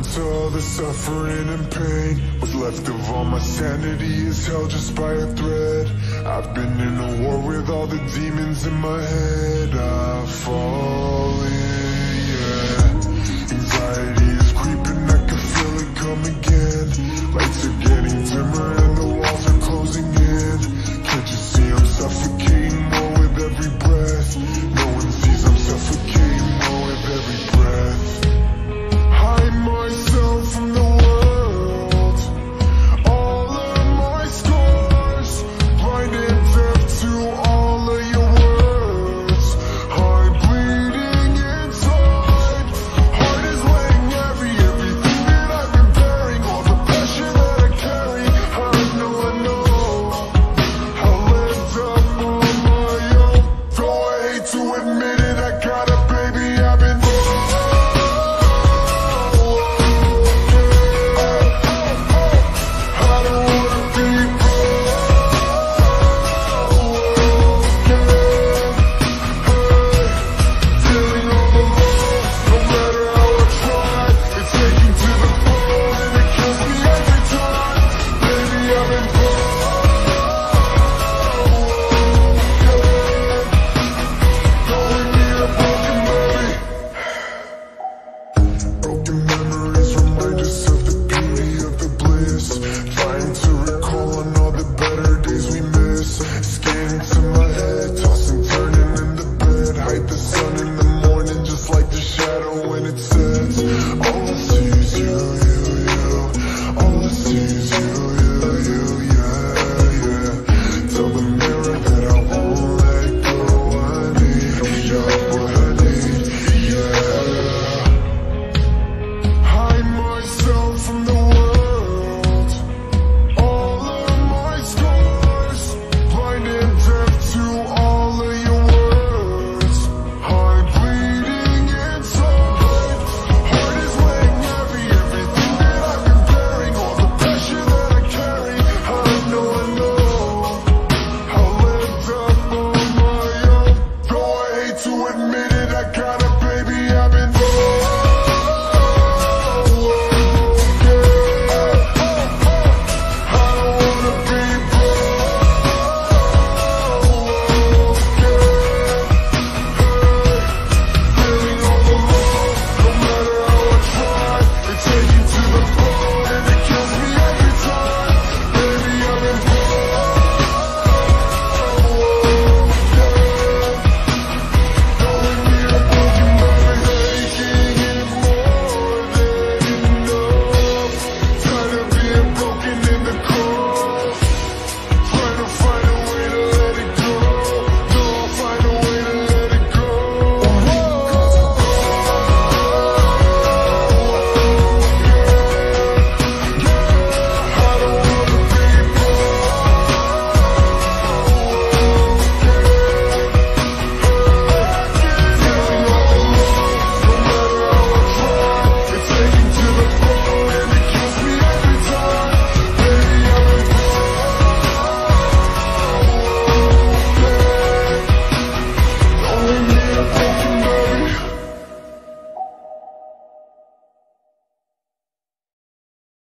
to all the suffering and pain. What's left of all my sanity is held just by a thread. I've been in a war with all the demons in my head. I've fallen, yeah. Anxiety is creeping, I can feel it come again. Lights are getting dimmer and the walls are closing in. Can't you see I'm suffocating more with every breath? No one sees I'm suffocating more with every breath. Hide myself from the world, all of my scars, blind and deaf to all of your words. I'm bleeding inside, heart is weighing heavy, everything that I've been bearing, all the pressure that I carry. I know I lived up on my own. Though I hate to admit it, I got a baby, I've been the sun in the morning, just like the shadow when it sets. All the